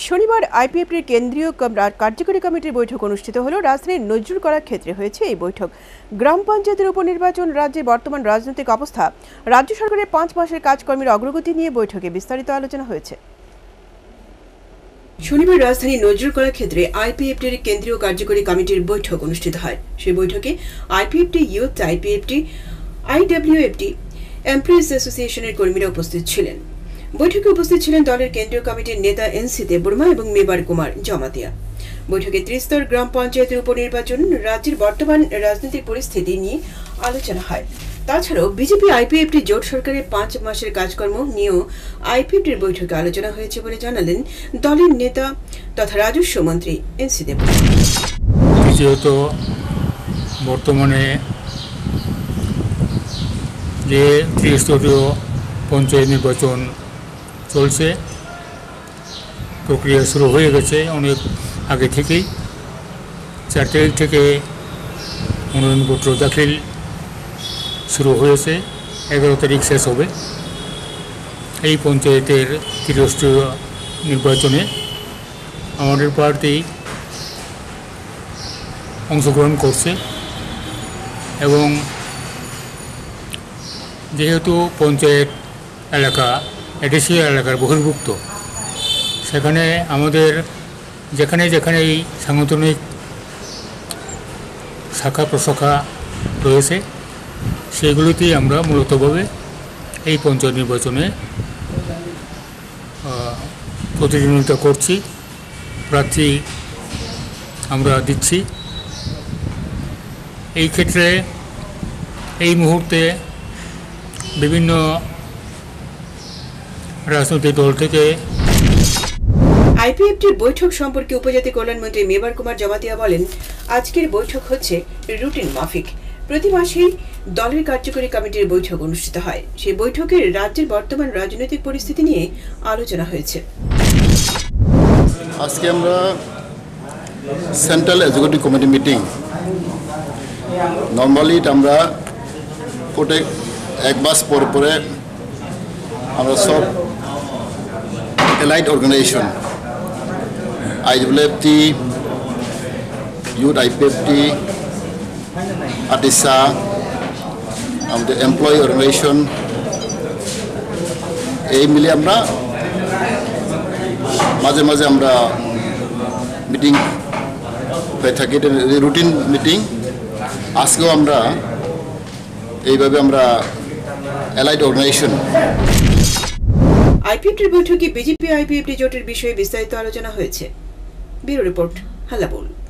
শনিবার আইপিএফটির কেন্দ্রীয় কার্যকরী কমিটির বৈঠক অনুষ্ঠিত হলো। রাজধানীর নজরুল করার ক্ষেত্রে হয়েছে এই বৈঠক। গ্রাম পঞ্চায়েতের উপনির্বাচন, রাজ্যের বর্তমান রাজনৈতিক অবস্থা, রাজ্য সরকারের 5 মাসের কাজকর্মের অগ্রগতি নিয়ে বৈঠকে বিস্তারিত আলোচনা হয়েছে। শনিবার রাজধানীর নজরুল করার ক্ষেত্রে আইপিএফটির কেন্দ্রীয় কার্যকরী কমিটির বৈঠক অনুষ্ঠিত হয়। সেই বৈঠকে IPFT youth, IPFT, IWFT, employees অ্যাসোসিয়েশনের কর্মীরা উপস্থিত ছিলেন। বৈঠকে উপস্থিত ছিলেন দলের কেন্দ্রীয় কমিটির নেতা এনসি দেববর্মা এবং মেবার কুমার জমাতিয়া। বৈঠকে ত্রিস্তর গ্রাম পঞ্চায়েতের উপনির্বাচন, রাজ্যের বর্তমান রাজনৈতিক পরিস্থিতি নিয়ে আলোচনা হয়। তাছাড়াও বিজেপি আইপিএফটি জোট সরকারের 5 মাসের কাজকর্ম নিয়েও আইপিএফটির বৈঠকে আলোচনা হয়েছে বলে জানালেন দলের নেতা তথা রাজস্ব মন্ত্রী এনসি দেববর্মা। দ্বিতীয়ত, বর্তমানে যে ত্রিস্তরীয় পঞ্চায়েত নির্বাচন চলছে, প্রক্রিয়া শুরু হয়ে গেছে অনেক আগে থেকেই। 4 তারিখ থেকে মনোনয়নপত্র দাখিল শুরু হয়েছে, 11 তারিখ শেষ হবে। এই পঞ্চায়েতের ত্রিস্তরীয় নির্বাচনে আমাদের পার্টি অংশগ্রহণ করছে এবং যেহেতু পঞ্চায়েত এলাকা এডিসিএল এলাকার বহির্ভুক্ত, সেখানে আমাদের যেখানে যেখানে এই সাংগঠনিক শাখা প্রশাখা রয়েছে সেগুলিতেই আমরা মূলতভাবে এই পঞ্চায়েত নির্বাচনে প্রতিদ্বন্দ্বিতা করছি, প্রার্থী আমরা দিচ্ছি। এই ক্ষেত্রে এই মুহূর্তে বিভিন্ন রাজনৈতিক দল থেকে আইপিএফটির বৈঠক সম্পর্কে উপজাতি কল্যাণমন্ত্রী মেবার কুমার জমাতিয়া বলেন, আজকের বৈঠক হচ্ছে রুটিন মাফিক। প্রতি মাসেই দলের কার্যকরী কমিটির বৈঠক অনুষ্ঠিত হয়। সেই বৈঠকে রাজ্যের বর্তমান রাজনৈতিক পরিস্থিতি নিয়ে আলোচনা হয়েছে। আজকে আমরা central executive committee meeting, normally আমরা প্রত্যেক 1 মাস পরে আমরা সব allied organisation IWFT, youth IPFT, আটিসা, আমাদের এমপ্লয়ি অর্গানাইজেশন, এই মিলে আমরা মাঝে মাঝে আমরা মিটিং হয়ে থাকি, রুটিন মিটিং। আজকেও আমরা এইভাবে আমরা এলাইড অর্গানাইজেশন। আইপিএফটির বৈঠকে বিজেপি আইপিএফটি জোটের বিষয়ে বিস্তারিত আলোচনা হয়েছে। Bureau report, হাল্লাবোল।